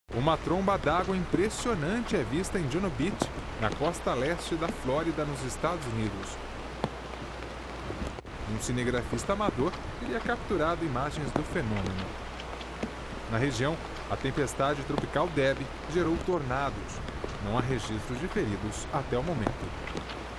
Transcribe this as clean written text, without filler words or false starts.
Uma tromba d'água impressionante é vista em Juno Beach, na costa leste da Flórida, nos Estados Unidos. Um cinegrafista amador teria capturado imagens do fenômeno. Na região, a tempestade tropical Debby gerou tornados. Não há registros de feridos até o momento.